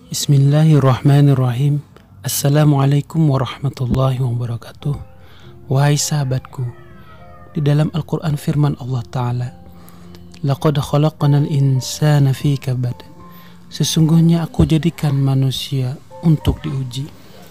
Bismillahirrahmanirrahim. Assalamualaikum warahmatullahi wabarakatuh. Wahai sahabatku, di dalam Al-Quran firman Allah Ta'ala, laqad khalaqnal insana fi kabad. Sesungguhnya aku jadikan manusia untuk diuji.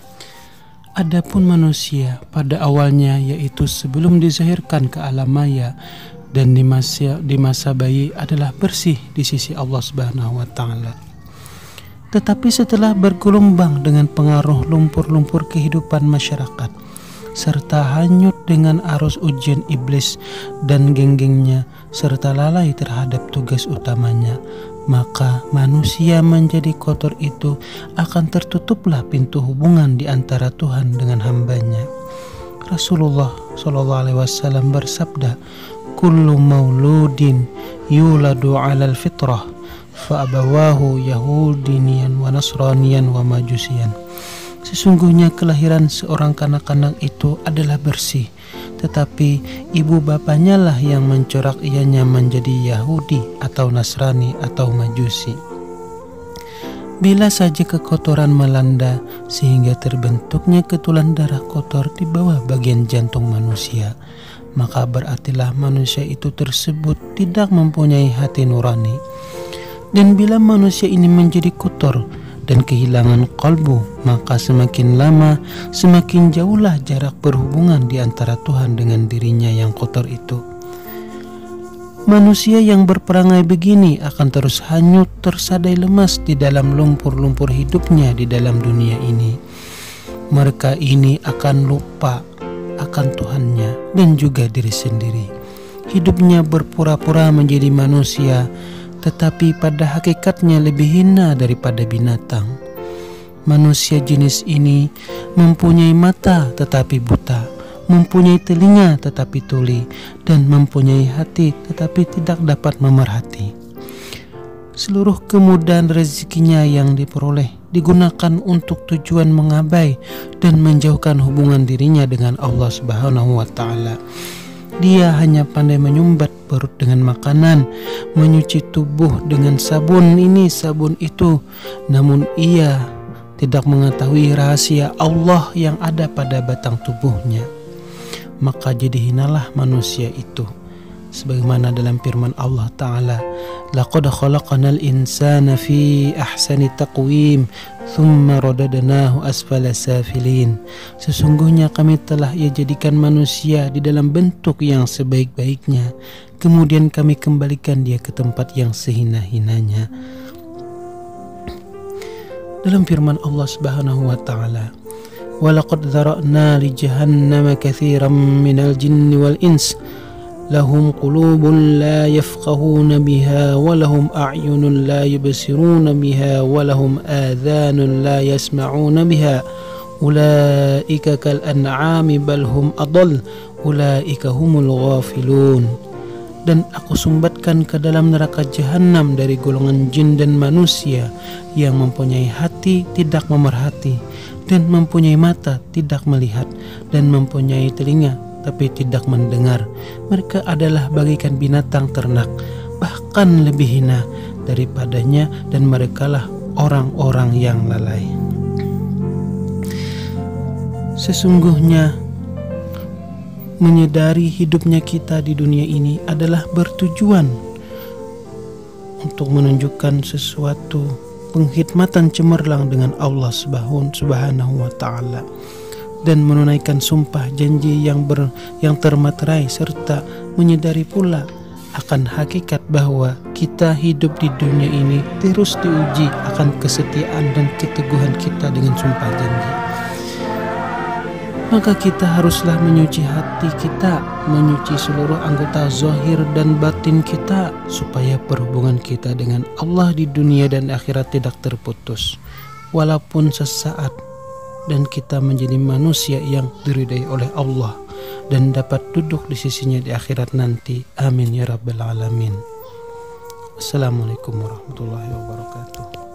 Adapun manusia pada awalnya, yaitu sebelum dizahirkan ke alam maya dan di masa bayi, adalah bersih di sisi Allah Subhanahu wa Ta'ala. Tetapi setelah bergelombang dengan pengaruh lumpur-lumpur kehidupan masyarakat, serta hanyut dengan arus ujian iblis dan geng-gengnya, serta lalai terhadap tugas utamanya, maka manusia menjadi kotor itu akan tertutuplah pintu hubungan di antara Tuhan dengan hambanya. Rasulullah SAW bersabda, kullu mauludin yuladu alal fitrah fa'abawahu yahudinian wa nasranian wa majusian. Sesungguhnya kelahiran seorang kanak-kanak itu adalah bersih, tetapi ibu bapanya lah yang mencorak ianya menjadi Yahudi atau Nasrani atau Majusi. Bila saja kekotoran melanda sehingga terbentuknya ketulan darah kotor di bawah bagian jantung manusia, maka berartilah manusia itu tersebut tidak mempunyai hati nurani. Dan bila manusia ini menjadi kotor dan kehilangan qalbu, maka semakin lama semakin jauhlah jarak berhubungan di antara Tuhan dengan dirinya yang kotor itu. Manusia yang berperangai begini akan terus hanyut tersadai lemas di dalam lumpur-lumpur hidupnya di dalam dunia ini. Mereka ini akan lupa akan Tuhannya dan juga diri sendiri. Hidupnya berpura-pura menjadi manusia, tetapi pada hakikatnya lebih hina daripada binatang. Manusia jenis ini mempunyai mata tetapi buta, mempunyai telinga tetapi tuli, dan mempunyai hati tetapi tidak dapat memerhati. Seluruh kemudahan rezekinya yang diperoleh digunakan untuk tujuan mengabai dan menjauhkan hubungan dirinya dengan Allah Subhanahu wa Ta'ala. Dia hanya pandai menyumbat perut dengan makanan, menyuci tubuh dengan sabun ini sabun itu, namun ia tidak mengetahui rahasia Allah yang ada pada batang tubuhnya. Maka jadi hinalah manusia itu, sebagaimana dalam firman Allah Ta'ala, laqad khalaqnal insana fi ahsani taqwim thumma radadnahu asfala safilin. Sesungguhnya kami telah ia jadikan manusia di dalam bentuk yang sebaik-baiknya, kemudian kami kembalikan dia ke tempat yang sehina-hinanya. Dalam firman Allah Subhanahu wa Ta'ala, walaqad dzara'na li jahannama katsiran minal jinni wal ins lahum qulubun la yafqahuna biha wa lahum a'yunun la yubsiruna biha wa lahum adhanun la yasma'una biha ulaika kal an'ami bal hum adall ulaika humul ghafilun. Dan aku sumbatkan ke dalam neraka jahanam dari golongan jin dan manusia yang mempunyai hati tidak memerhati, dan mempunyai mata tidak melihat, dan mempunyai telinga tapi tidak mendengar. Mereka adalah bagaikan binatang ternak, bahkan lebih hina daripadanya, dan merekalah orang-orang yang lalai. Sesungguhnya menyadari hidupnya kita di dunia ini adalah bertujuan untuk menunjukkan sesuatu pengkhidmatan cemerlang dengan Allah Subhanahu wa Ta'ala, dan menunaikan sumpah janji yang termaterai, serta menyadari pula akan hakikat bahwa kita hidup di dunia ini terus diuji akan kesetiaan dan keteguhan kita dengan sumpah janji. Maka kita haruslah menyuci hati kita, menyuci seluruh anggota zahir dan batin kita, supaya perhubungan kita dengan Allah di dunia dan akhirat tidak terputus, walaupun sesaat, dan kita menjadi manusia yang diridai oleh Allah dan dapat duduk di sisinya di akhirat nanti. Amin ya rabbal alamin. Assalamualaikum warahmatullahi wabarakatuh.